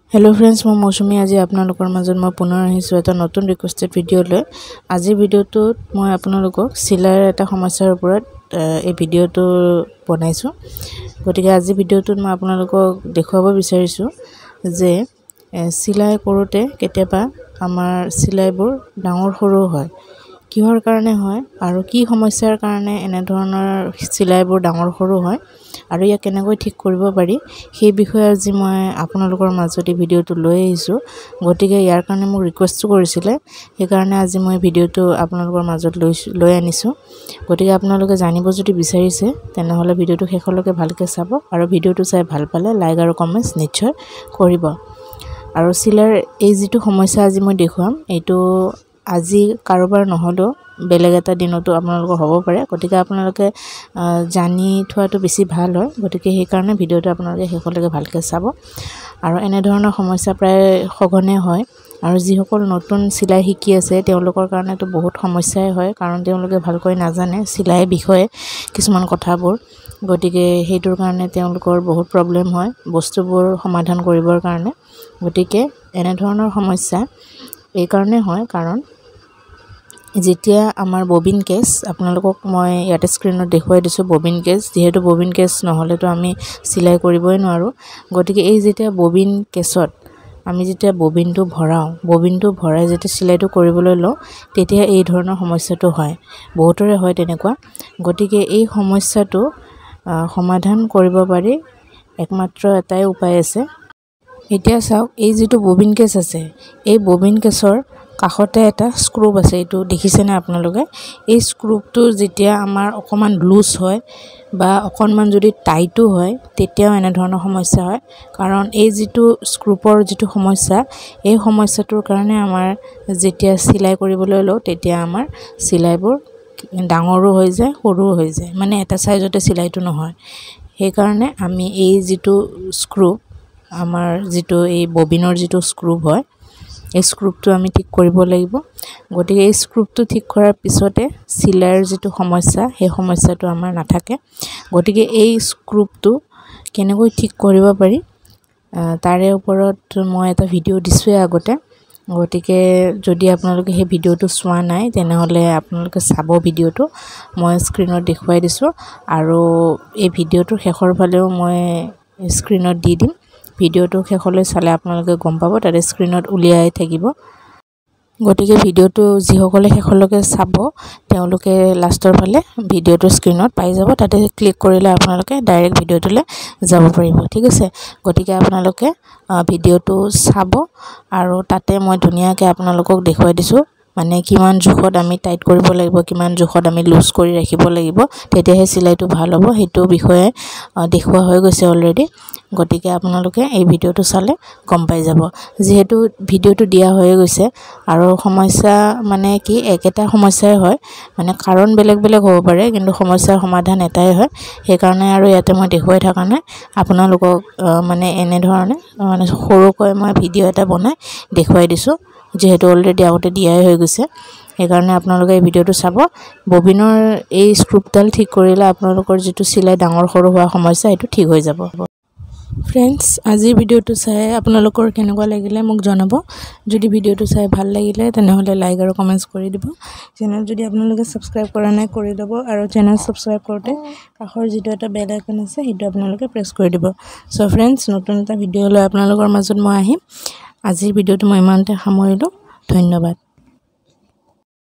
hello friends मैं मौसुमी आज आपनालोকৰ মাজত মই পুনৰ আহিছো এটা নতুন ৰিকুৱেষ্টেড ভিডিও লৈ আজি ভিডিওটো মই আপোনালোকক সিলাইৰ এটা সমস্যাৰ ওপৰত এই ভিডিওটো বনাইছো গতিকে আজি ভিডিওটোত মই আপোনালোকক দেখুৱাব বিচাৰিছো যে সিলাই কৰোতে কেতিয়াবা আমাৰ সিলাইবোৰ ডাঙৰ সৰু হয় কিহৰ কাৰণে হয় আৰু কি সমস্যাৰ কাৰণে এনে ধৰণৰ সিলাইবোৰ ডাঙৰ সৰু হয় আৰু ইয়া কেনেকৈ ঠিক কৰিব পাৰি সেই বিষয়ে আজি মই আপোনালোকৰ মাজত এই ভিডিওটো লৈ আহিছো গতিকে ইয়াৰ কাৰণে মোক ৰিকুৱেষ্ট কৰিছিলে সেই কাৰণে আজি মই ভিডিওটো আপোনালোকৰ মাজত লৈ আনিছো গতিকে আপোনালোকে জানিব যদি বিচাৰিছে তেনেহলে ভিডিওটো শেষলৈকে ভালকৈ চাব আৰু ভিডিওটো চাই ভাল পালে লাইক আৰু কমেন্টছ নিশ্চয় কৰিব আৰু সিলাইৰ এই যেটো সমস্যা আজি মই দেখুৱাম এইটো আজি কাৰোবাৰ নহলো বেলেগ এটা দিনতো আপোনালোকৰ হ'ব পাৰে গতিকে আপোনালোকে জানি থোৱাটো বেছি ভাল হয় গতিকে সেই কাৰণে ভিডিওটো আপোনালোকে শেষলৈকে ভালকৈ চাব আৰু এনে ধৰণৰ সমস্যা প্ৰায় সঘনে হয় আৰু যিসকল নতুন সিলাই শিকি আছে তেওঁলোকৰ কাৰণে তো বহুত সমস্যাই হয় কাৰণ তেওঁলোকে ভালকৈ নাজানে সিলাই বিষয়ে কিছুমান কথাবোৰ গতিকে হেইটোৰ কাৰণে তেওঁলোকৰ বহুত প্ৰবলেম হয় বস্তুবোৰ সমাধান কৰিবৰ কাৰণে গতিকে এনে ধৰণৰ সমস্যা এই কাৰণে হয় কাৰণ যেতিয়া আমাৰ ববিন কেস আপোনালোকক মই ইয়াতে স্ক্ৰিনত দেখুৱাই দিছো ববিন কেস যেহেতু ববিন কেস নহলে তো আমি সিলাই কৰিবই নোৱাৰো গতিকে এই যেতিয়া ববিন কেছত আমি যেতিয়া ববিনটো ভৰাই যেতিয়া সিলাইটো কৰিবলৈ লওঁ তেতিয়া এই ধৰণৰ সমস্যাটো হয় বহুতৰে হয় তেনেকুৱা গতিকে এই সমস্যাটো সমাধান কৰিব পাৰি একমাত্ৰ এটাই উপায় আছে এতিয়া চাওক এই যেটো ববিন কেস আছে এই ববিন কেসৰ কাখতে এটা স্ক্ৰুপ আছে এটো দেখিছে না আপোনালোকে এই স্ক্ৰুপটো যেতিয়া আমাৰ অকমান লুজ হয় বা অকনমান যদি টাইটো হয় তেতিয়াও এনে ধৰণৰ সমস্যা হয় কাৰণ এই যেটো স্ক্ৰুপৰ যেটো সমস্যা এই সমস্যাটোৰ কাৰণে আমাৰ যেতিয়া সিলাই কৰিবলৈ লওঁ তেতিয়া আমাৰ সিলাইবোৰ ডাঙৰো হৈ যায় সৰুও হৈ যায় মানে এটা সাইজতে সিলাইটো নহয় সেই কাৰণে আমি এই যেটো স্ক্ৰুপ আমাৰ যেটো এই ববিনৰ যেটো স্ক্ৰুপ হয় এই স্ক্ৰুপটো আমি ঠিক কৰিব লাগিব গতিকে এই স্ক্ৰুপটো ঠিক কৰাৰ পিছতে সিলাইৰ যেটো সমস্যা সেই সমস্যাটো আমাৰ নাথাকে গতিকে এই স্ক্ৰুপটো কেনেকৈ ঠিক কৰিব পাৰি তাৰে ওপৰত মই এটা ভিডিও দিছোৱে আগতে গতিকে যদি আপোনালোকে সেই ভিডিওটো চোৱা নাই তেনেহলে আপোনালোকে চাব ভিডিওটো মই স্ক্ৰিনত দেখুৱাই দিছো আৰু এই ভিডিওটোৰ শেষৰ ফালেও মই স্ক্ৰিনত দি দিম ভিডিওটো শেষলৈ চালে আপোনালোকে গম পাব তাতে স্ক্ৰিনত উলিয়াই থাকিব গতিকে ভিডিওটো যিসকলে শেষলৈকে চাব তেওঁলোকে লাষ্টৰ ফালে ভিডিওটো স্ক্ৰিনত পাই যাব তাতে ক্লিক কৰিলে আপোনালোকে ডাইৰেক্ট ভিডিওটোলৈ যাব পাৰিব ঠিক আছে গতিকে আপোনালোকে ভিডিওটো চাব আৰু তাতে মই ধুনিয়াকৈ আপোনালোকক দেখুৱাই দিছো মানে কিমান জোখত আমি টাইট কৰিব লাগিব কিমান জোখত আমি লুজ কৰি ৰাখিব লাগিব তেতিয়াহে সিলাইটো ভাল হ'ব হেতু বিষয়ে দেখুৱা হৈ গৈছে অলৰেডি গতিকে আপোনালোকে এই ভিডিওটো চালে গম পাই যাব যেহেতু ভিডিওটো দিয়া হৈ গৈছে আৰু সমস্যা মানে কি একেটা সমস্যাই হয় মানে কাৰণ বেলেগ বেলেগ হ'ব পাৰে কিন্তু সমস্যাৰ সমাধান এটাই হয় সেই কাৰণে আৰু ইয়াতে মই দেখুৱাই থকা নাই আপোনালোকক মানে এনে ধৰণে মানে সৰুকৈ মই ভিডিও এটা বনাই দেখুৱাই দিছো যেহেতু অলৰেডি আগতে দিয়াই হৈ গৈছে সেই কাৰণে আপোনালোকে এই ভিডিওটো চাব ববিনৰ এই স্ক্ৰুপডাল ঠিক কৰিলে আপোনালোকৰ যেটো সিলাই ডাঙৰ সৰু হোৱা সমস্যা এটো ঠিক হৈ যাব फ्रेंड्स আজি ভিডিওটো চাই আপোনালোকৰ কেনেকুৱা লাগিলে মোক জনাব যদি ভিডিওটো চাই ভাল লাগিলে তেনেহলে লাইক আৰু কমেন্টছ কৰি দিব চেনেল যদি আপোনালোকে সাবস্ক্ৰাইব কৰা নাই কৰি দিব আৰু চেনেল সাবস্ক্ৰাইব কৰতে কাখৰ যেটো এটা বেল আইকন আছে হেতু আপোনালোকে প্ৰেছ কৰি দিব সো फ्रेंड्स নতুন এটা ভিডিও লৈ আপোনালোকৰ মাজত মই আহিম আজিৰ ভিডিওটো মই ইমানতে সামৰিলো ধন্যবাদ